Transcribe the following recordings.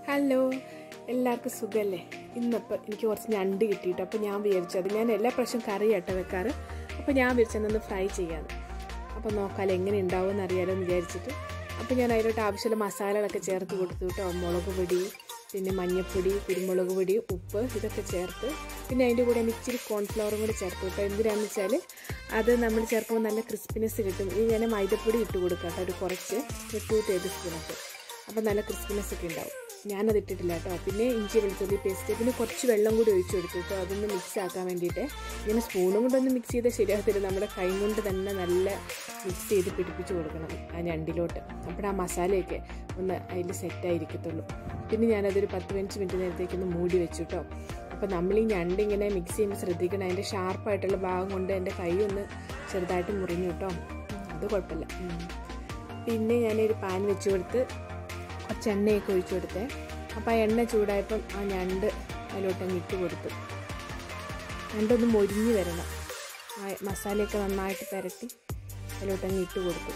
Hello, എല്ലാവർക്കും സുഖമല്ലേ? ഇന്നിപ്പോൾ എനിക്ക് കുറച്ച് ഞണ്ട് കിട്ടിയിട്ട് അപ്പോൾ ഞാൻ വിചാരിച്ചത് ഞാൻ എല്ലാ പ്രാവശ്യം കറി വെക്കാറ്. അപ്പോൾ ഞാൻ വിചാരിച്ചതൊന്ന് ഫ്രൈ ചെയ്യാമെന്ന്. അപ്പോൾ നോക്കാമല്ലോ എങ്ങനെ ഉണ്ടാവുമെന്ന് അറിയാലോ എന്ന് വിചാരിച്ചിട്ട് അപ്പോൾ ഞാൻ അതിലോട്ട് ആവശ്യമുള്ള മസാലകളൊക്കെ ചേർത്ത് കൊടുത്തു കേട്ടോ. മുളക് പൊടി, പിന്നെ മഞ്ഞൾപ്പൊടി, കുരുമുളക് പൊടി, ഉപ്പ് ഇതൊക്കെ ചേർത്ത്, പിന്നെ അതിൻ്റെ കൂടെ ഇച്ചിരി കോൺഫ്ലവറും കൂടി ചേർത്ത് കേട്ടോ. എന്തിനാണെന്ന് വെച്ചാൽ അത് നമ്മൾ ചേർക്കുമ്പോൾ നല്ല ക്രിസ്പിനെസ് കിട്ടും. ഇനി ഞാൻ മൈദപ്പൊടി ഇട്ട് കൊടുക്കാം കേട്ടോ, ഒരു കുറച്ച് 2 ടേബിൾ സ്പൂണൊക്കെ. അപ്പോൾ നല്ല ക്രിസ്പിനെസ് ഒക്കെ ഉണ്ടാവും. ഞാനത് ഇട്ടിട്ടില്ല കേട്ടോ. പിന്നെ ഇഞ്ചി വെളുത്തുള്ളി പേസ്റ്റ്, പിന്നെ കുറച്ച് വെള്ളം കൂടി ഒഴിച്ച് കൊടുത്തു കേട്ടോ, അതൊന്ന് മിക്സ് ആക്കാൻ വേണ്ടിയിട്ട്. ഇങ്ങനെ സ്പൂണും കൊണ്ടൊന്ന് മിക്സ് ചെയ്താൽ ശരിയാകത്തില്ല, നമ്മുടെ കൈ കൊണ്ട് തന്നെ നല്ല മിക്സ് ചെയ്ത് പിടിപ്പിച്ച് കൊടുക്കണം ആ ഞണ്ടിലോട്ട്. അപ്പോൾ ആ മസാലയൊക്കെ ഒന്ന് അതിൽ സെറ്റായിരിക്കത്തുള്ളൂ. പിന്നെ ഞാനതൊരു 10-15 മിനിറ്റ് നേരത്തേക്കൊന്ന് മൂടി വെച്ചു കേട്ടോ. അപ്പോൾ നമ്മൾ ഈ ഞണ്ട് ഇങ്ങനെ മിക്സ് ചെയ്യുമ്പോൾ ശ്രദ്ധിക്കണം, അതിൻ്റെ ഷാർപ്പായിട്ടുള്ള ഭാഗം കൊണ്ട് എൻ്റെ കൈ ഒന്ന് ചെറുതായിട്ട് മുറിഞ്ഞു കേട്ടോ. അത് കുഴപ്പമില്ല. പിന്നെ ഞാനൊരു പാൻ വെച്ച് കൊടുത്ത് കുറച്ച് എണ്ണയൊക്കെ ഒഴിച്ചു കൊടുത്തേ. അപ്പോൾ ആ എണ്ണ ചൂടായപ്പം ആ ഞണ്ട് അതിലോട്ടങ്ങ് ഇട്ട് കൊടുത്തു. ഞണ്ടൊന്ന് മൊരിഞ്ഞ് വരണം, ആ മസാലയൊക്കെ നന്നായിട്ട് പുരട്ടി അതിലോട്ടങ്ങ് ഇട്ട് കൊടുത്തു.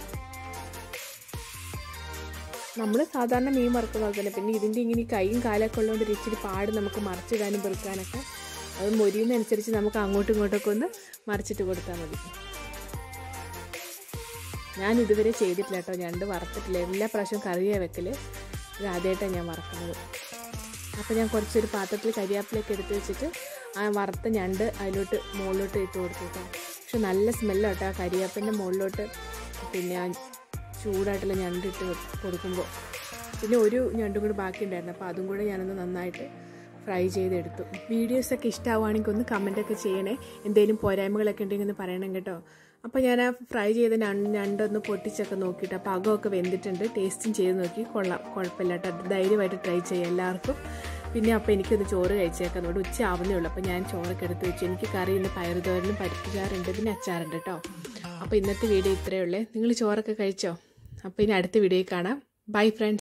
നമ്മൾ സാധാരണ മീൻ വറുക്കുന്ന പോലെ തന്നെ. പിന്നെ ഇതിൻ്റെ ഇങ്ങനെ കൈയും കാലൊക്കെ ഉള്ളതുകൊണ്ട് ഇച്ചിരി പാട് നമുക്ക് മറിച്ചിടാനും പെറുക്കാനൊക്കെ. അത് മൊരിയുന്നതനുസരിച്ച് നമുക്ക് അങ്ങോട്ടും ഇങ്ങോട്ടൊക്കെ ഒന്ന് മറിച്ചിട്ട് കൊടുത്താൽ മതി. ഞാൻ ഇതുവരെ ചെയ്തിട്ടില്ല കേട്ടോ, ഞണ്ട് വറുത്തിട്ടില്ല. എല്ലാ പ്രാവശ്യവും കറിയാണ് വെക്കൽ, ഇത് ആദ്യമായിട്ടാണ് ഞാൻ വറുക്കുന്നത്. അപ്പോൾ ഞാൻ കുറച്ചൊരു പാത്രത്തിൽ കരിയാപ്പിലൊക്കെ എടുത്ത് വെച്ചിട്ട് ആ വറുത്ത ഞണ്ട് അതിലോട്ട് മുകളിലോട്ട് ഇട്ട് കൊടുത്തു കേട്ടോ. പക്ഷെ നല്ല സ്മെല്ലാണ് കേട്ടോ ആ കരിയാപ്പിൻ്റെ മുകളിലോട്ട്. പിന്നെ ആ ചൂടായിട്ടുള്ള ഞണ്ട് ഇട്ട് കൊടുക്കുമ്പോൾ. പിന്നെ ഒരു ഞണ്ടും കൂടി ബാക്കിയുണ്ടായിരുന്നു, അപ്പോൾ അതും കൂടെ ഞാനൊന്ന് നന്നായിട്ട് ഫ്രൈ ചെയ്തെടുത്തു. വീഡിയോസൊക്കെ ഇഷ്ടമാവുകയാണെങ്കിൽ ഒന്ന് കമൻറ്റൊക്കെ ചെയ്യണേ. എന്തെങ്കിലും പോരായ്മകളൊക്കെ ഉണ്ടെങ്കിൽ ഒന്ന് പറയണം കേട്ടോ. അപ്പോൾ ഞാൻ ആ ഫ്രൈ ചെയ്ത ഞണ്ടൊന്ന് പൊട്ടിച്ചൊക്കെ നോക്കിയിട്ട് അപ്പോൾ അകമൊക്കെ വെന്തിട്ടുണ്ട്. ടേസ്റ്റും ചെയ്ത് നോക്കി, കൊള്ളാം, കുഴപ്പമില്ല കേട്ടോ. ധൈര്യമായിട്ട് ട്രൈ ചെയ്യാം എല്ലാവർക്കും. പിന്നെ അപ്പോൾ എനിക്കൊന്ന് ചോറ് കഴിച്ചേക്കാം, അതുകൊണ്ട് ഉച്ച ആവുന്നേ ഉള്ളൂ. അപ്പോൾ ഞാൻ ചോറൊക്കെ എടുത്ത് വെച്ചു. എനിക്ക് കറി ഇന്ന് പയറുതോരനും പരിപ്പുചാറുണ്ട്, പിന്നെ അച്ചാറുണ്ട് കേട്ടോ. അപ്പോൾ ഇന്നത്തെ വീഡിയോ ഇത്രയേ ഉള്ളൂ. നിങ്ങൾ ചോറൊക്കെ കഴിച്ചോ? അപ്പോൾ ഇനി അടുത്ത വീഡിയോയിൽ കാണാം. Bye friends.